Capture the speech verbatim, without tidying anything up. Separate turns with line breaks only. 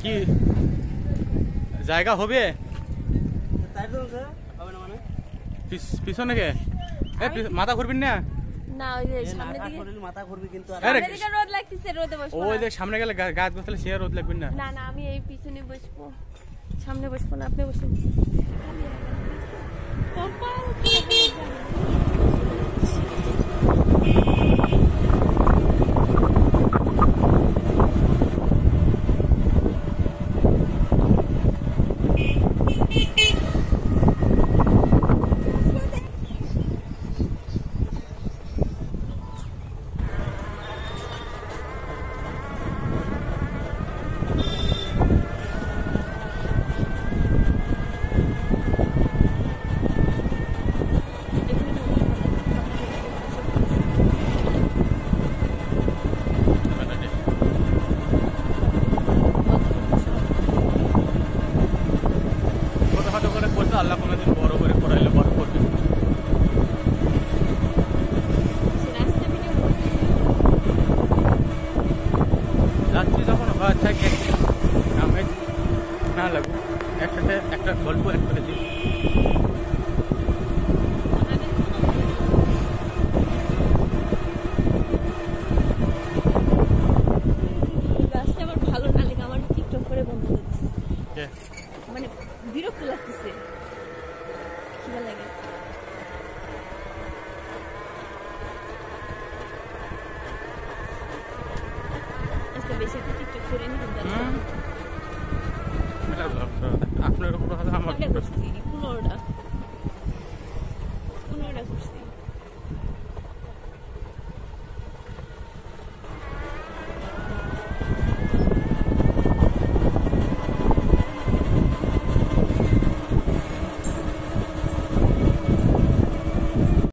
কি জায়গা হবে পিছনে কে মাথা ঘুরবেন না
না ওই যে সামনে দিকে
মাথা ঘুরবে কিন্তু
সামনে দিকে রোদ লাগতেছে রোদে বসবো
ওই যে সামনে গেলে গাছ বসলে সে রোদ লাগবে না
না না আমি এই পিছনে বসবো সামনে বসবো না আপনি বসুন কপাল
আল্লাহ কোনোদিন বড় করে পড়াইলে বড় করবে যাচ্ছি যখন হয় থাকে না লাগুক একসাথে একটা গল্প এক করে দিই
আমার ভালো না লাগে আমার টিকটক করে বন্ধ হচ্ছে মানে বিরক্ত লাগতেছে খিদা লাগে আজকে বেশি একটা টিকটক করে নি কিন্তু
আপনার উপর আমার
করছি পনেরোটা পনেরোটা করছি